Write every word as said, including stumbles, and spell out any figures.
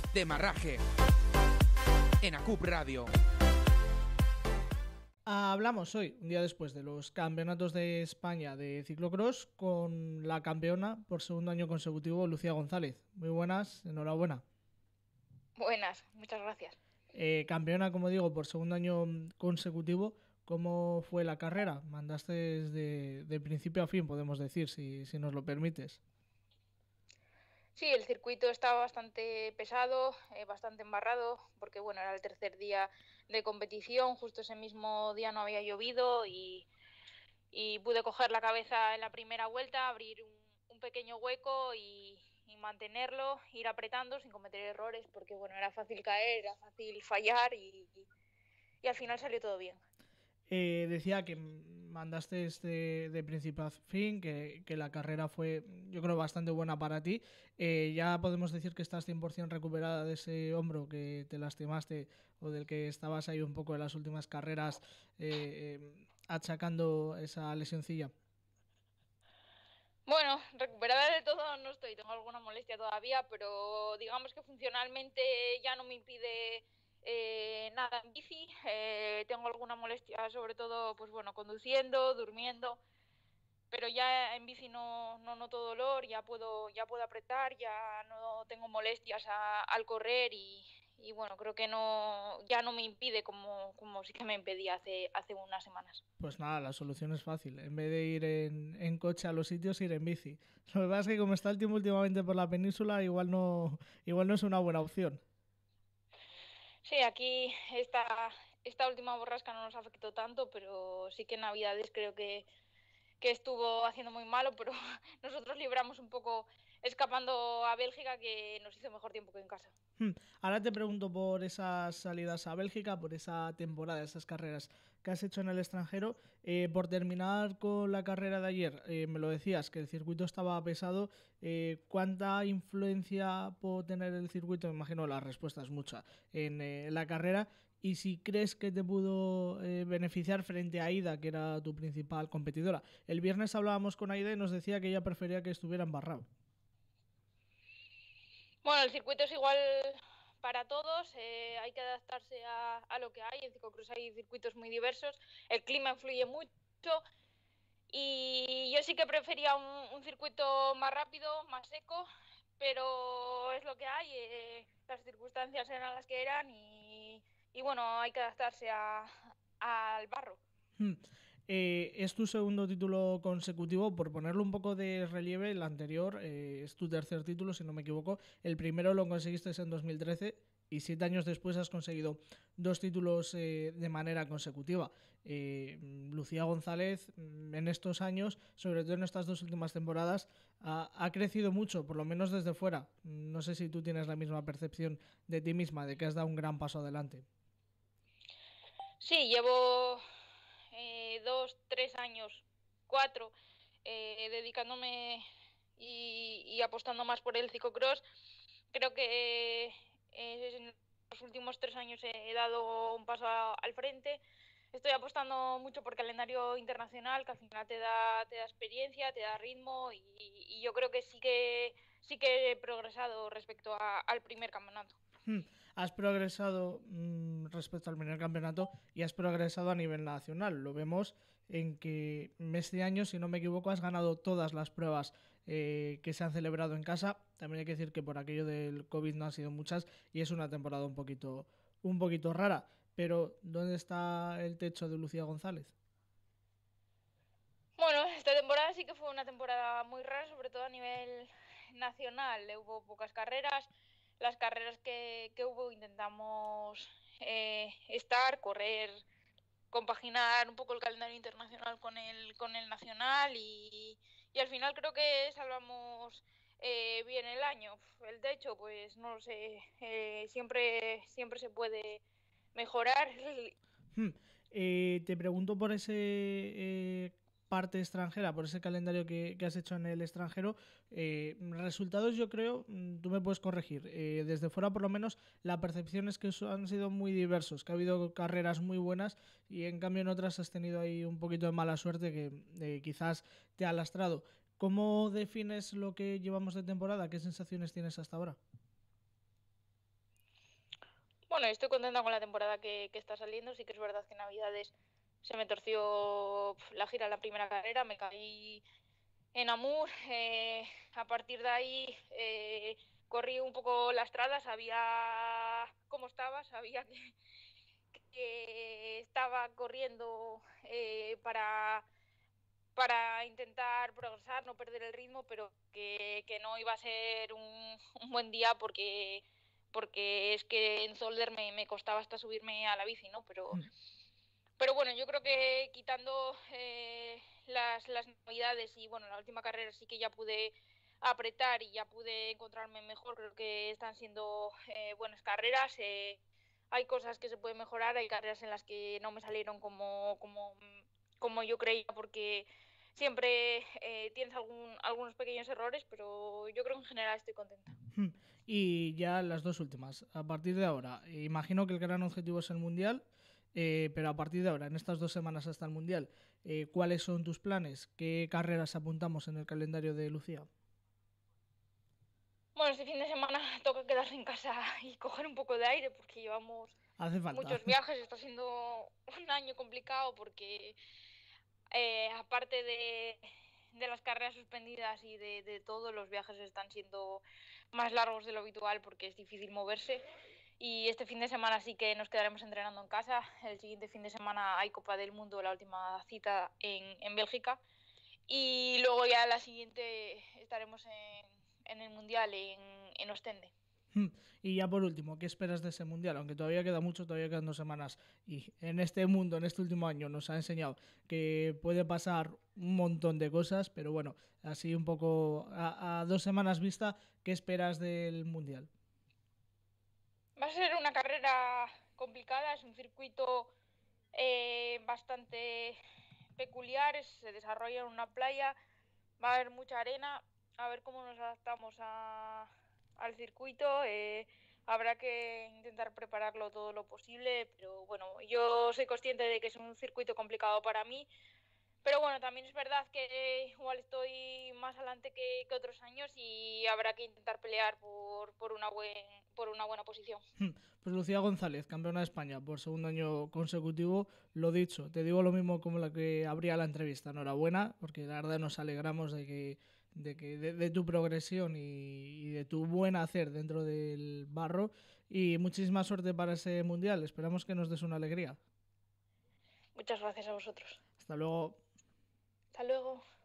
Demarraje en A C U P Radio. Hablamos hoy, un día después de los campeonatos de España de ciclocross, con la campeona por segundo año consecutivo, Lucía González. Muy buenas, enhorabuena. Buenas, muchas gracias. Eh, campeona, como digo, por segundo año consecutivo. ¿Cómo fue la carrera? Mandaste desde de principio a fin, podemos decir, si, si nos lo permites. Sí, el circuito estaba bastante pesado, eh, bastante embarrado, porque bueno, era el tercer día de competición, justo ese mismo día no había llovido y, y pude coger la cabeza en la primera vuelta, abrir un, un pequeño hueco y, y mantenerlo, ir apretando sin cometer errores, porque bueno, era fácil caer, era fácil fallar y, y, y al final salió todo bien. Eh, decía que mandaste este de principio a fin, que, que la carrera fue, yo creo, bastante buena para ti. Eh, ya podemos decir que estás cien por ciento recuperada de ese hombro que te lastimaste o del que estabas ahí un poco en las últimas carreras eh, eh, achacando esa lesioncilla. Bueno, recuperada de todo no estoy, tengo alguna molestia todavía, pero digamos que funcionalmente ya no me impide eh, nada en bici. Eh, tengo alguna molestia sobre todo, pues bueno, conduciendo, durmiendo, pero ya en bici no, no noto dolor, ya puedo, ya puedo apretar, ya no tengo molestias a, al correr y, y bueno, creo que no, ya no me impide como, como sí que me impedía hace, hace unas semanas. Pues nada, la solución es fácil. En vez de ir en, en coche a los sitios, ir en bici. Lo que pasa es que como está el tiempo últimamente por la península, igual no, igual no es una buena opción. Sí, aquí esta, esta última borrasca no nos afectó tanto, pero sí que en Navidades creo que, que estuvo haciendo muy malo, pero nosotros libramos un poco escapando a Bélgica, que nos hizo mejor tiempo que en casa. Hmm. Ahora te pregunto por esas salidas a Bélgica, por esa temporada, esas carreras que has hecho en el extranjero. Eh, por terminar con la carrera de ayer, eh, me lo decías, que el circuito estaba pesado. Eh, ¿Cuánta influencia puede tener el circuito? Me imagino la respuesta es mucha en eh, la carrera. Y si crees que te pudo eh, beneficiar frente a Aida, que era tu principal competidora. El viernes hablábamos con Aida y nos decía que ella prefería que estuviera embarrado. Bueno, el circuito es igual para todos, eh, hay que adaptarse a, a lo que hay. En ciclocross hay circuitos muy diversos, el clima influye mucho y yo sí que prefería un, un circuito más rápido, más seco, pero es lo que hay, eh, las circunstancias eran las que eran y, y bueno, hay que adaptarse a, al barro. Hmm. Eh, es tu segundo título consecutivo, por ponerlo un poco de relieve, el anterior eh, es tu tercer título, si no me equivoco. El primero lo conseguiste en dos mil trece y siete años después has conseguido dos títulos eh, de manera consecutiva. Eh, Lucía González en estos años, sobre todo en estas dos últimas temporadas, ha, ha crecido mucho, por lo menos desde fuera. No sé si tú tienes la misma percepción de ti misma, de que has dado un gran paso adelante. Sí, llevo eh, dos, tres años, cuatro, eh, dedicándome y, y apostando más por el ciclocross. Creo que eh, en los últimos tres años he, he dado un paso a, al frente. Estoy apostando mucho por calendario internacional, que al final te da, te da experiencia, te da ritmo y, y yo creo que sí que sí que he progresado respecto a, al primer campeonato. Hmm. Has progresado mmm, respecto al primer campeonato y has progresado a nivel nacional. Lo vemos en que este año, si no me equivoco, has ganado todas las pruebas eh, que se han celebrado en casa. También hay que decir que por aquello del COVID no han sido muchas y es una temporada un poquito, un poquito rara. Pero ¿dónde está el techo de Lucía González? Bueno, esta temporada sí que fue una temporada muy rara, sobre todo a nivel nacional. Hubo pocas carreras. Las carreras que, que hubo intentamos eh, estar, correr, compaginar un poco el calendario internacional con el, con el nacional y, y al final creo que salvamos eh, bien el año. El techo, pues no lo sé, eh, siempre, siempre se puede mejorar. Hmm. Eh, te pregunto por ese eh, parte extranjera, por ese calendario que, que has hecho en el extranjero. Eh, resultados, yo creo, tú me puedes corregir. Eh, desde fuera, por lo menos, la percepción es que han sido muy diversos, que ha habido carreras muy buenas y en cambio en otras has tenido ahí un poquito de mala suerte que eh, quizás te ha lastrado. ¿Cómo defines lo que llevamos de temporada? ¿Qué sensaciones tienes hasta ahora? Bueno, estoy contenta con la temporada que, que está saliendo. Sí que es verdad que en Navidades se me torció la gira en la primera carrera, me caí en Amur. Eh, a partir de ahí eh, corrí un poco la estrada, sabía cómo estaba, sabía que, que estaba corriendo eh, para, para intentar progresar, no perder el ritmo, pero que, que no iba a ser un, un buen día porque, porque es que en Zolder me, me costaba hasta subirme a la bici, ¿no? Pero, Mm. pero bueno, yo creo que quitando eh, las, las navidades y bueno, la última carrera sí que ya pude apretar y ya pude encontrarme mejor. Creo que están siendo eh, buenas carreras. Eh, hay cosas que se pueden mejorar, hay carreras en las que no me salieron como, como, como yo creía, porque siempre eh, tienes algún, algunos pequeños errores, pero yo creo que en general estoy contenta. Mm. Y ya las dos últimas. A partir de ahora, eh, imagino que el gran objetivo es el Mundial, eh, pero a partir de ahora, en estas dos semanas hasta el Mundial, eh, ¿cuáles son tus planes? ¿Qué carreras apuntamos en el calendario de Lucía? Bueno, este fin de semana toca quedarse en casa y coger un poco de aire porque llevamos Hace falta. muchos viajes. Está siendo un año complicado porque eh, aparte de, de las carreras suspendidas y de, de todo, los viajes están siendo más largos de lo habitual porque es difícil moverse. Y este fin de semana sí que nos quedaremos entrenando en casa. El siguiente fin de semana hay Copa del Mundo, la última cita en, en Bélgica. Y luego ya la siguiente estaremos en, en el Mundial, en, en Ostende. Y ya por último, ¿qué esperas de ese Mundial? Aunque todavía queda mucho, todavía quedan dos semanas. Y en este mundo, en este último año, nos ha enseñado que puede pasar un montón de cosas, pero bueno, así un poco a, a dos semanas vista, ¿qué esperas del Mundial? Va a ser una carrera complicada, es un circuito eh, bastante peculiar, se desarrolla en una playa, va a haber mucha arena, a ver cómo nos adaptamos a, al circuito. Eh, habrá que intentar prepararlo todo lo posible, pero bueno, yo soy consciente de que es un circuito complicado para mí, pero bueno, también es verdad que igual estoy más adelante que, que otros años y habrá que intentar pelear por, por, una, buen, por una buena posición. Pues Lucía González, campeona de España por segundo año consecutivo, lo dicho, te digo lo mismo como la que abría la entrevista. Enhorabuena, porque la verdad nos alegramos de que de, que, de, de tu progresión y, y de tu buen hacer dentro del barro, y muchísima suerte para ese Mundial. Esperamos que nos des una alegría. Muchas gracias a vosotros. Hasta luego. Hasta luego.